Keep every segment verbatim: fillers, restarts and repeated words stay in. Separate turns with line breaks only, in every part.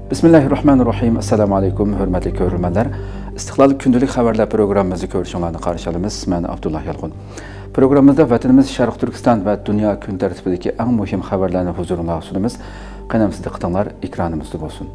Bismillahirrahmanirrahim. Assalamu alaykum, hörmətli görürmənlər. İstiqlal gündəlik xəbərlər proqramımızı görüşünlərlə qarşılayırıq. Mən Abdullah Yalğun. Proqramımızda vətənimiz Şərq Türkistan və dünya gün tərtibindəki ən mühim xəbərlərini huzuruna sunumuz. Qənəmsiz diqqətinizlər ekranımızda olsun.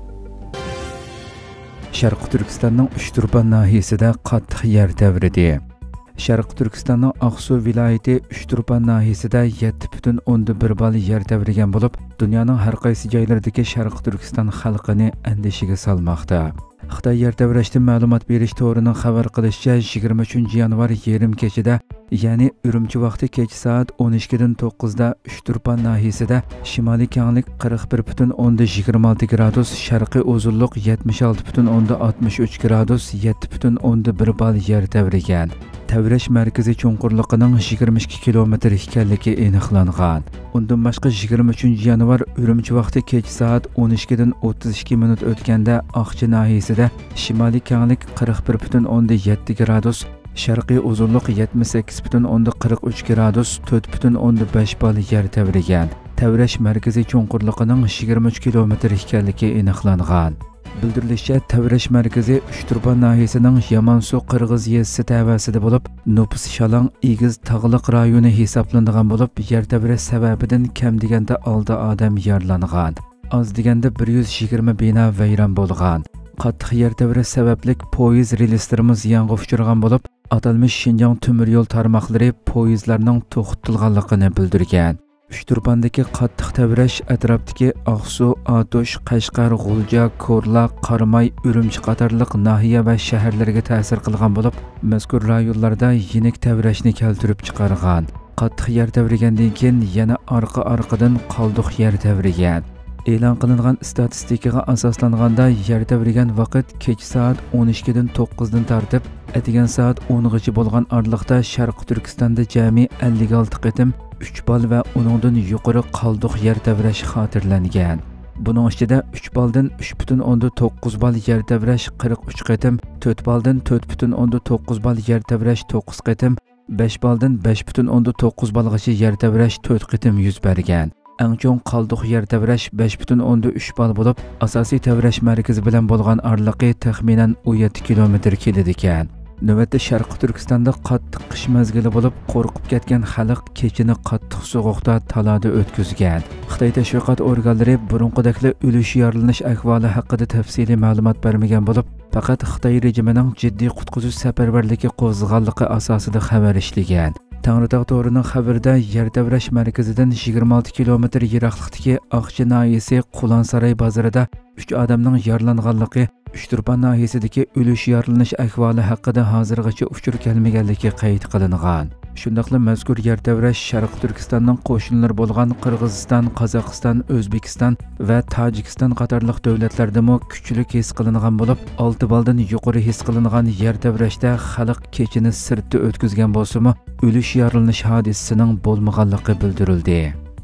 Şərq Türkistanның Üçturban nahiyəsində qattiq yer təvridi. Şərq Türkistanның Aqsu vilayəti Üçturban nahiyəsində yetti butun o'ndan bir bal yer təvrigən olub, dünyanın hər qaysı joylaridagi Şərq Türkistan xalqini əndişəyə salmoqda. Xitoy yer təvrəşdən məlumat berish to'rining xabar qilishicha yigirma uchinchi yanvar yerim kechida, ya'ni Urumchi vaqti kech soat o'n ikkidan to'qqizda Üçturban nahiyasida shimoliy kenglik qirq bir butun o'ndan yigirma olti gradus, sharqiy uzunlik yetmish olti butun o'ndan oltmish uch gradus, yetti butun o'ndan bir bal yer təvrigan. Təvrəş mərkəzi çuңqurluğunun yigirma ikki kilometr ekanligi aniqlangan. Undan başqa yigirma uchinchi yanvar Urumchi vaqti kech soat o'n ikkidan o'ttiz ikki minut o'tganda Aqchi nahiyasida shimoliy kenglik qirq bir butun o'ndan yetti gradus, sharqiy uzunlik yetmish sakkiz butun o'ndan qirq uch gradus, to'rt butun o'ndan besh bal yer təvrigan. Təvrəş mərkəzi çuңqurluğunun yigirma uch kilometr ekanligi aniqlangan. Bildirilishicha, Təvrəş mərkəzi Üçturban nahiyəsinin Yamansu Qırğız yezisi təvəsində olub, nüfus şalang egiz tağlıq rayonu hesablanğan olub, yer təvrəş səbəbindən kəm degəndə olti odam yaralanğan. Az degəndə bir yuz yigirma bina vayron bo'lgan. Qattiq yer təvrəş səbəblik poyez relslarimiz yanğına uchragan bo'lib, atalmış Şinjan temir yo'l tarmoqlari poyezlarning to'xtatilganligini bildirgan. Üçturbandagi qattiq təvrəş atrofdagi Aqsu, Atosh, Qashqar, G'ulja, Ko'rla, Qarmay, Urumchi qatorliq nahiya va shaharlarga ta'sir qilgan bo'lib, mazkur rayonlarda yenik təvrəşni keltirib chiqargan. Qattiq yer təvrigandan keyin yana orqa-orqadan qalduq yer təvrigan. E'lon qilingan statistikaga asoslanganda yer təvrigan vaqt kech soat o'n ikkidan to'qqizdan tartib atigan soat o'ngacha bo'lgan oraliqda Sharq Turkistonda jami ellik olti qitim uch bal va uningdan yuqori qalduq yer təvrəş xotirlangan. Buning ichida uch baldan uch butun o'ndan to'qqiz bal yer təvrəş qirq uch qitim, to'rt baldan to'rt butun o'ndan to'qqiz bal yer təvrəş to'qqiz qitim, besh baldan besh butun o'ndan to'qqiz balgacha yer təvrəş to'rt qitim yuz bergan. Eng cho'ng qalduq yer təvrəş besh butun o'ndan uch bal bo'lib, asosiy təvrəş mərkəzi bilan bo'lgan oraliqi taxminan o'n yetti kilometr keladi ekan. Növbətdə Şərq Türkistanda qattiq qish mezgili bo'lib, qo'rqib ketgan xalq kechini qattiq sovuqda talada o'tkazgan. Xitoy tashviqot organlari burunqidagi o'lish yorilish ahvoli haqida tafsiliy ma'lumot bermagan bo'lib, faqat Xitoy rejimining jiddiy qutqizish safarbarligi qo'zg'alganligi asosida xabar ishlagan. Tangritog' to'rining xabarida yer təvrəş mərkəzidən yigirma olti kilometr yiroqlikdagi Aqchi nahiyasi Qulansaray bozorida uch odamning yaralanganligi, Üçturban nahiyasidagi o'lish yorilish ahvoli haqida hozirgacha uchur kelmaganligi qayd qilingan. Shundaqla mazkur yer təvrəş Sharq Turkistonning qo'shnilari bo'lgan Qirg'iziston, Qozog'iston, O'zbekiston va Tojikiston qatorliq davlatlardami kuchlik his qilingan bo'lib, olti baldan yuqori his qilingan yer təvrəşda xalq kechini sirtda o'tkazgan bo'lsa-mu, o'lish yorilish hodisasining bo'lmaganligi bildirildi.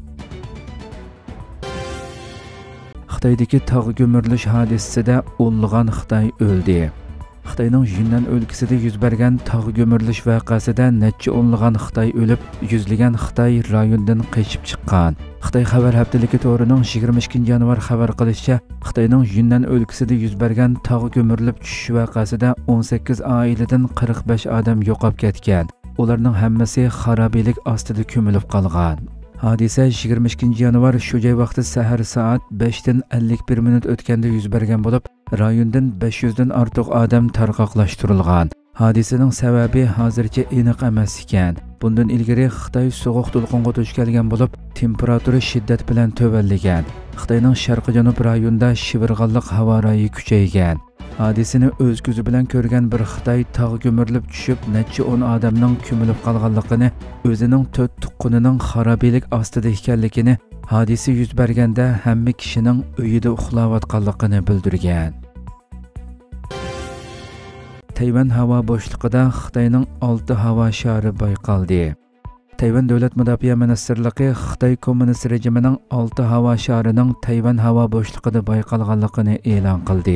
Xitoydagi tog' ko'mirilish hodisasida o'nlagan Xitoy o'ldi. Xitoyning Yunnan o'lkasida yuz bergan tog' ko'mirilish voqeasida necha o'nlagan Xitoy o'lib, yuzlagan Xitoy rayondan qochib chiqqan. Xitoy xabar haftaligi to'rining yigirma ikkinchi yanvar xabar qilishicha, Xitoyning Yunnan o'lkasida yuz bergan tog' ko'mirilib tushish voqeasida o'n sakkiz oiladan qirq besh odam yo'qolib ketgan. Ularning hammasi xarobalik ostida ko'milib qolgan. Hadisa yigirma ikkinchi yanvar shu joy vaqti sahar soat beshdan ellik bir minut o'tganda yuz bergan bo'lib, rayondan besh yuzdan ortiq odam tarqoqlashtirilgan. Hodisaning sababi hozircha aniq emas ekan. Bundan ilgari Xitoy sovuq to'lqinga duch kelgan bo'lib, temperatura shiddat bilan tuvanlagan. Xitoyning sharq-janub rayonida shivirg'anliq havo rayi kuchaygan. Hadisini o'z ko'zi bilan ko'rgan bir Xitoy tog' ko'mirilib tushib, necha o'n odamning ko'milib qolganligini, o'zining to'rt tuqqunining xarobalik ostida ekanligini, hodisa yuz berganda hamma kishining uyida uxlayotganligini bildirgan. Tayvan havo bo'shlig'ida Xitoyning olti havo shari bayqaldi. Tayvan davlat mudofaa ministrligi Xitoy kommunist rejimining olti havo sharining Tayvan havo bo'shlig'ida bayqalganligini e'lon qildi.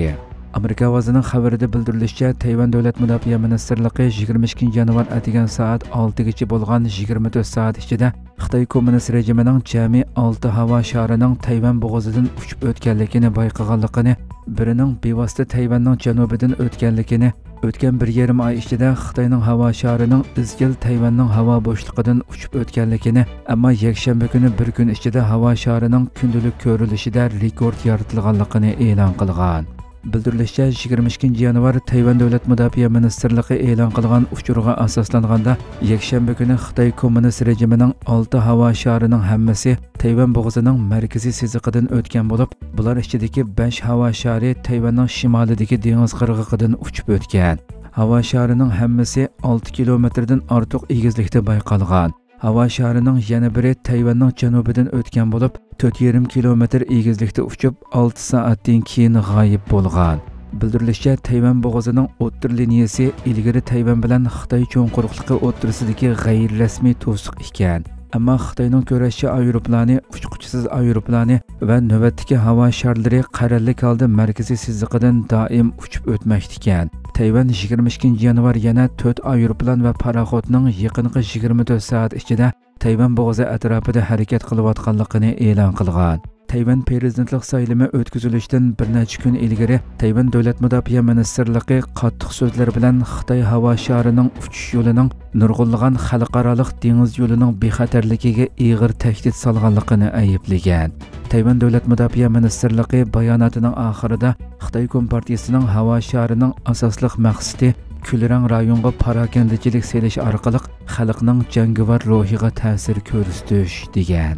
Amerika ovozining xabarida bildirilishicha, Tayvan davlat mudofaa ministrligi yigirma ikkinchi yanvar atigan soat oltigacha bo'lgan yigirma to'rt soat ichida Xitoy kommunist rejimining jami olti havo sharining Tayvan bo'g'ozidan uchib o'tganligini bayqaganligini, birining bevosita Tayvanning janubidan o'tganligini, o'tgan bir yarim oy ichida Xitoyning havo sharining izchil Tayvanning havo bo'shlig'idan uchib o'tganligini, ammo yakshanba kuni bir kun ichida havo sharining kundalik ko'rilishida rekord yaratilganligini e'lon qilgan. Bildirilishicha, yigirma ikkinchi yanvar Tayvan davlat mudofaa ministrligi e'lon qilgan uchurga asoslanganda, yakshanba kuni Xitoy kommunist rejimining olti havo sharining hammasi Tayvan bo'g'ozining markaziy siziqidan o'tgan bo'lib, bular ichidagi besh havo shari Tayvanning shimolidagi dengiz qirg'og'idan uchib o'tgan. Havo sharining hammasi olti kilometrdan ortiq egizlikda bayqalgan. Havo sharining yana biri Tayvanning janubidan o'tgan bo'lib, to'rt yarim kilometr egizlikda uchib, olti soatdan keyin g'oyib bo'lgan. Bildirilishicha, Tayvan bo'g'ozining o'ttir liniyasi ilgari Tayvan bilan Xitoy cho'ng quruqligi o'ttirsidagi g'ayri-rasmiy to'siq ekan. Ammo Xitoyning kurashchi aeroplani, uchquchisiz aeroplani va navbatdagi havo sharlari qarorlik holda markaziy siziqidan doim uchib o'tmoqda ekan. Tayvan yigirma ikkinchi yanvar yana to'rt aeroplan va paraxodning yaqinqi yigirma to'rt soat ichida Tayvan bo'g'ozi atrofida harakat qilayotganligini e'lon qilgan. Tayvan prezidentlik saylimi o'tkazilishidan bir necha kun ilgari Tayvan davlat mudofaa ministrligi qattiq so'zlar bilan Xitoy havo sharining uchish yo'lining nurg'unlagan xalqaroliq dengiz yo'lining bexatarligiga ig'ir tahdid solganligini ayblagan. Tayvan davlat mudofaa ministrligi bayonotining oxirida Xitoy kompartiyasining havo sharining asosli maqsadi kulrang rayonga parokandachilik selish orqali xalqning jangovar ruhiga ta'sir ko'rsatish degan.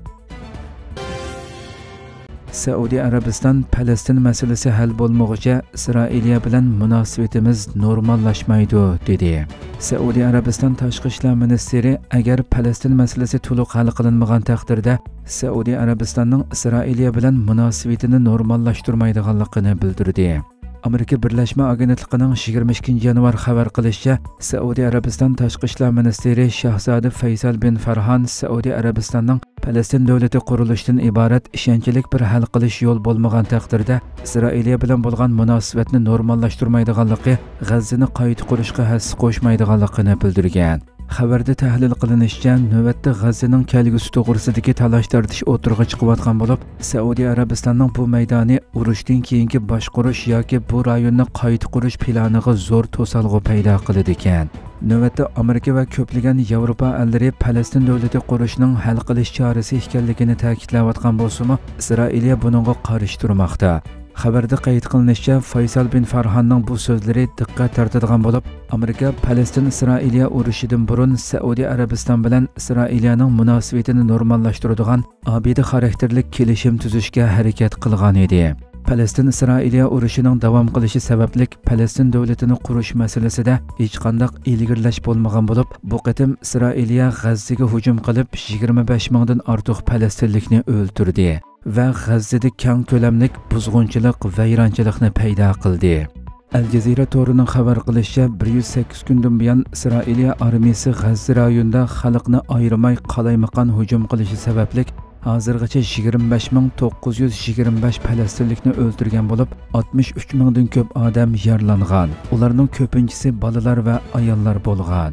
Saudiya Arabiston Falastin masalasi hal bo'lmoqcha Isroiliya bilan munosabatimiz normallashmaydi dedi. Saudiya Arabiston tashqi ishlar ministri agar Falastin masalasi to'liq hal qilinmagan taqdirda Saudiya Arabistonning Isroiliya bilan munosabatini normallashtirmaydiganligini bildirdi. Amerika Birlashma agentligining yigirma ikkinchi yanvar xabar qilishicha, Saudiya Arabiston tashqi ishlar ministri Shahzoda Faysal bin Farhan Saudiya Arabistonning Falastin davlati qurilishidan iborat ishonchlik bir hal qilish yo'l bo'lmagan taqdirda Isroiliya bilan bo'lgan munosabatni normallashtirmaydiganligi, G'azzani qayta qurishga hassa qo'shmaydiganligini bildirgan. Xabarda tahlil qilinishicha, navbatda G'azzaning kelgusi to'g'risidagi talash tartish o'tirg'i chiqayotgan bo'lib, Saudiya Arabistonning bu maydoni urushdan keyingi boshqarish yoki bu rayonni qayta qurish planiga zo'r to'salg'u paydo qiladi ekan. Navbatda Amerika va ko'plagan Yevropa allari Falastin davlati qurishning hal qilish chorasi ekanligini ta'kidlayotgan bo'lsa-mu, Isroiliya buningga qarshi turmoqda. Xabarda qayd qilinishicha, Faysal bin Farhanning bu so'zlari diqqat tortadigan bo'lib, Amerika Falastin-Isroiliya urushidan burun Saudiya Arabiston bilan Isroiliyaning munosabatini normallashtiradigan obida xarakterli kelishim tuzishga harakat qilgan edi. Falastin-Isroiliya urushining davom qilishi sababli Falastin davlatini qurish masalasida hech qanday ilgirlash bo'lmagan bo'lib, bu qatim Isroiliya G'azzaga hujum qilib yigirma besh mingdan ortiq falastinlikni o'ldirdi va G'azzada keng ko'lamli buzg'unchilik va vayronchilikni paydo qildi. Al Jazeera to'rining xabar qilishicha, bir yuz sakkiz kundan buyon Isroiliya armiyasi G'azza rayonida xalqni ayirmay qalaymaqon hujum qilishi sababli hozirgacha yigirma besh ming to'qqiz yuz yigirma besh falastinlikni o'ldirgan bo'lib, oltmish uch mingdan ko'p odam yaralangan. Ularning ko'pinchisi bolalar va ayollar bo'lgan.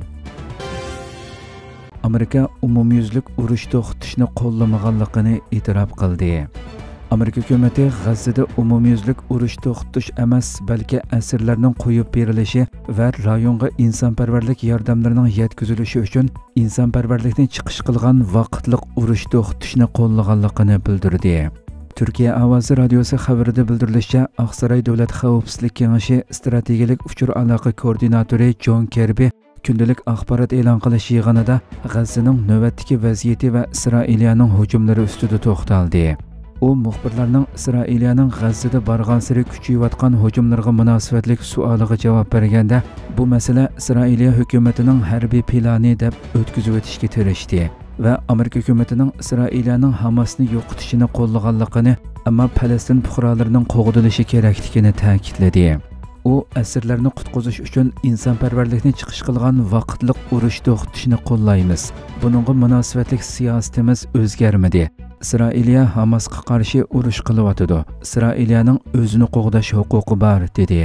Amerika umumyuzlik urush to'xtatishni qo'llamaganligini e'tirof qildi. Amerika hukumati G'azzada umumyuzlik urush to'xtatish emas, balki asirlarning qo'yib berilishi va rayonga insonparvarlik yordamlarining yetkazilishi uchun insonparvarlikni chiqish qilgan vaqtliq urush to'xtatishni qo'llaganligini bildirdi. Turkiya ovozi radiosi xabarida bildirilishicha, Oqsaroy davlat xavfsizlik kengashi strategik uchur aloqa koordinatori Jon Kerbi kundalik axborot e'lon qilish yig'inida G'azzaning navbatdagi vaziyati va Isroiliyaning hujumlari ustida to'xtaldi. U muxbirlarning Isroiliyaning G'azzada borgan sari kuchayotgan hujumlarga munosabatli savoliga javob berganda, bu masala Isroiliya hukumatining harbiy plani deb o'tkazib o'tishga tirishdi va Amerika hukumatining Isroiliyaning Hamasni yo'qotishini qo'llaganligini, ammo Falastin fuqarolarining qo'g'dilishi kerakligini ta'kidladi. U asirlarni qutqizish uchun insonparvarlikni chiqish qilgan vaqtliq urush to'xtatishni qo'llaymiz. Buningga munosabatli siyosatimiz o'zgarmadi. İsrailiya Hamasga qarshi urush qilyotidi. İsrailiyaning o'zini qo'g'dash huquqi bor dedi.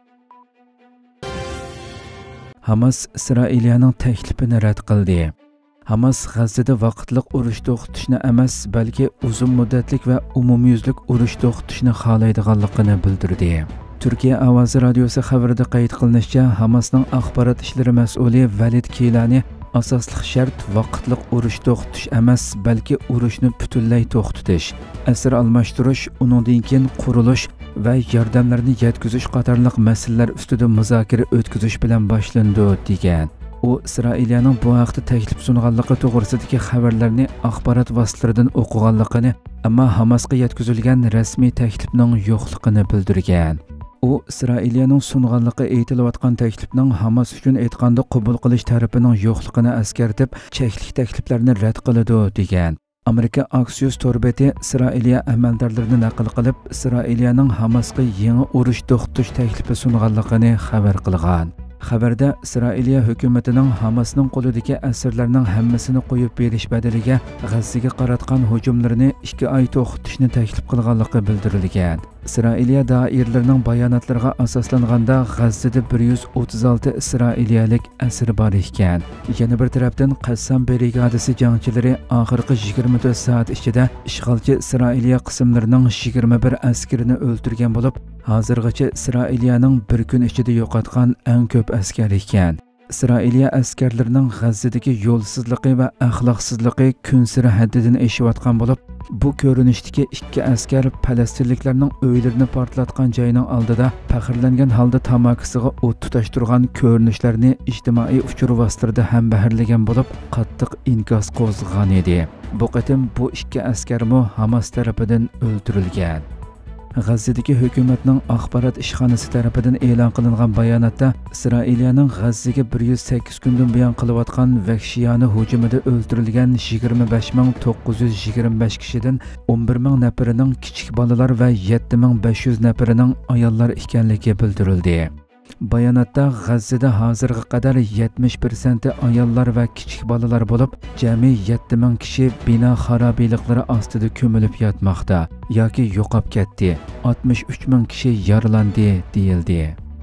Hamas İsrailiyaning taklifini rad qildi. Hamas G'azzada vaqtliq urush to'xtatishni emas, balki uzun muddatlik va umumyuzlik urush to'xtatishni xohlaydiganligini bildirdi. Türkiye Ovozi radiosi xabarida qayd qilinishicha, Hamasning axborot ishlari mas'uli Valid Kilani asosli shart vaqtliq urush to'xtatish emas, balki urushni butunlay to'xtatish, asir almashtirish, uningdan keyin qurilish va yordamlarni yetkazish qatorliq masalalar ustida muzokara o'tkazish bilan boshlandi degan. U İsrailiyaning bu haqda taklif sunganligi to'g'risidagi xabarlarni axborot vositalaridan o'qiganligini, ammo Hamasga yetkazilgan rasmiy taklifning yo'qligini bildirgan. U İsrailiyaning sunganligi aytilayotgan taklifning Hamas uchun aytganda qabul qilish tarafining yo'qligini eskartib, cheklik takliflarni rad qiladi degan. Amerika Axios to'rbeti İsrailiya amaldorlarini naql qilib, İsrailiyaning Hamasga yangi urush to'xtatish taklifi sunganligini xabar qilgan. Xabarda İsrailiya hukumatining Hamasning qo'lidagi asirlarning hammasini qo'yib berish badaliga G'azzaga qaratgan hujumlarini ikki oy to'xtatishni taklif qilganligi bildirilgan. İsrailiya doirlarining bayonotlariga asoslanganda G'azzada bir yuz o'ttiz olti İsrailiyalik asir bor ekan. Yana bir tarafdan Qassam brigadasi jangchilari oxirgi yigirma to'rt soat ichida ishg'olchi İsrailiya qismlarining yigirma bir askarini o'ldirgan bo'lib, hozirgacha İsrailiyaning bir kun ichida yo'qotgan eng ko'p askar ekan. İsrailiya askarlarining G'azzadagi yo'lsizligi va axloqsizligi kun sari haddidan oshayotgan bo'lib, bu ko'rinishdagi ikki askar falastinliklarning uylarini portlatgan joyning oldida faxrlangan holda tamakisiga o't tutashtirgan ko'rinishlarni ijtimoiy uchur vositalarida ham baharlagan bo'lib, qattiq inkos qo'zg'agan edi. Bu qatim bu ikki askarmo Hamas tarafidan o'ldirilgan. G'azzadagi hukumatning axborot ishxonasi tarafidan e'lon qilingan bayonotda İsrailiyaning G'azzaga bir yuz sakkiz kundan buyon qilayotgan vahshiyona hujumida o'ldirilgan yigirma besh ming to'qqiz yuz yigirma besh kishidan o'n bir ming nafarining kichik bolalar va yetti ming besh yuz nafarining ayollar ekanligi bildirildi. Bayonotda G'azzada hozirga qadar yetmish foiz ayollar va kichik bolalar bo'lib, jami yetti ming kishi bino xarobiyliklari ostida ko'milib yotmoqda yoki yo'qolib ketdi. oltmish uch ming kishi yaralandi deyildi.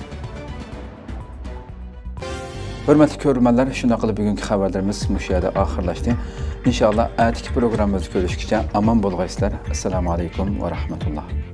Hurmatli ko'ruvchilar, shunday qilib bugungi xabarlarimiz mushu yerda oxirlashdi. Inshaalloh atiki programmamizni ko'rishgacha omon bo'lg'aysizlar. Assalomu alaykum va rahmatulloh.